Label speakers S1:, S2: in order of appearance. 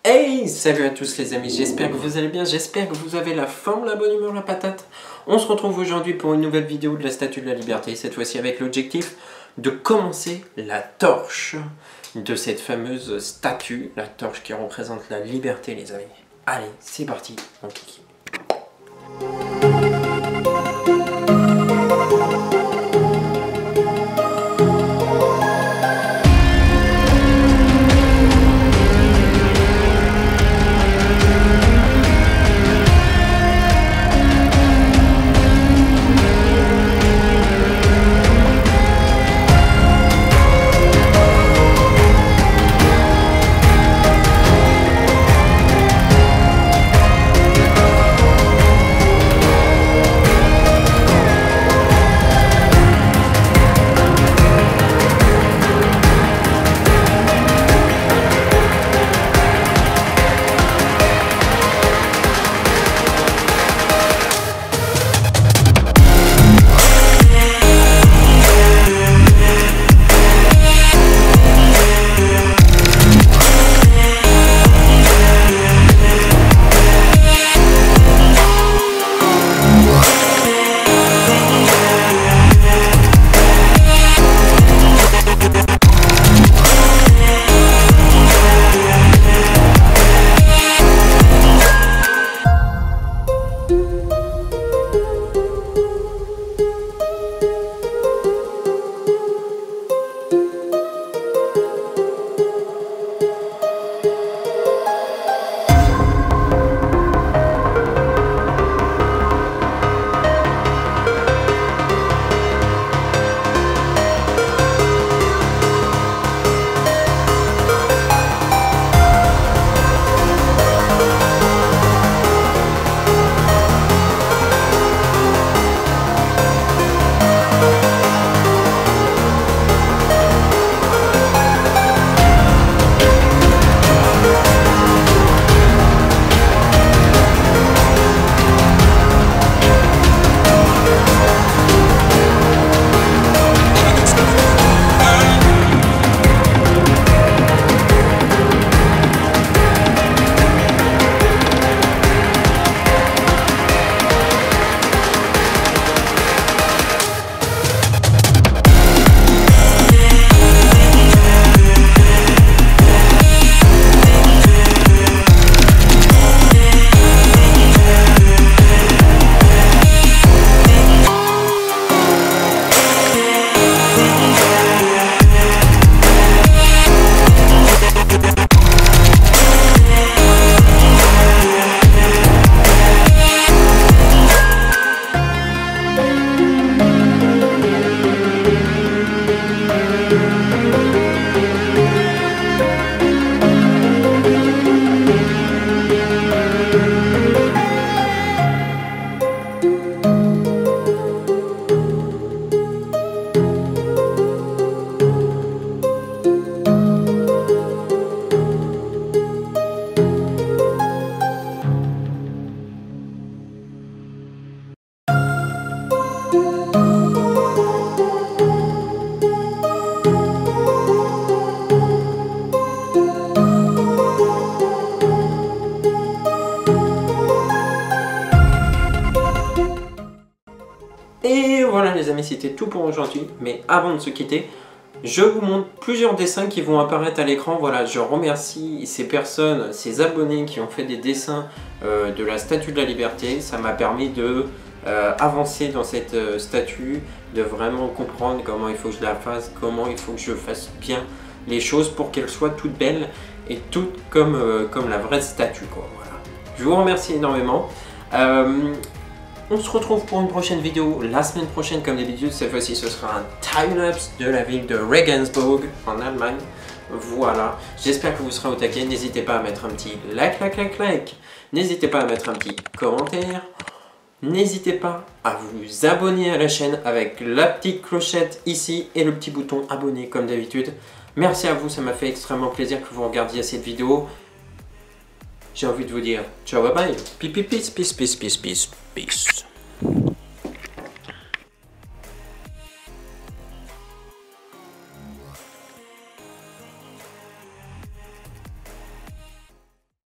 S1: Hey, salut à tous les amis, j'espère que vous allez bien, j'espère que vous avez la forme, la bonne humeur, la patate. On se retrouve aujourd'hui pour une nouvelle vidéo de la Statue de la Liberté, cette fois-ci avec l'objectif de commencer la torche de cette fameuse statue, la torche qui représente la liberté les amis. Allez, c'est parti, on clique. Et voilà les amis, c'était tout pour aujourd'hui, mais avant de se quitter, je vous montre plusieurs dessins qui vont apparaître à l'écran. Voilà, je remercie ces personnes, ces abonnés qui ont fait des dessins de la Statue de la Liberté. Ça m'a permis de avancer dans cette statue, de vraiment comprendre comment il faut que je la fasse, comment il faut que je fasse bien les choses pour qu'elle soit toute belle et toute comme la vraie statue, quoi. Voilà. Je vous remercie énormément. On se retrouve pour une prochaine vidéo la semaine prochaine comme d'habitude. Cette fois-ci ce sera un time-lapse de la ville de Regensburg en Allemagne. Voilà, j'espère que vous serez au taquet. N'hésitez pas à mettre un petit like. N'hésitez pas à mettre un petit commentaire. N'hésitez pas à vous abonner à la chaîne avec la petite clochette ici et le petit bouton abonner comme d'habitude. Merci à vous, ça m'a fait extrêmement plaisir que vous regardiez cette vidéo. J'ai envie de vous dire ciao, bye bye, peace.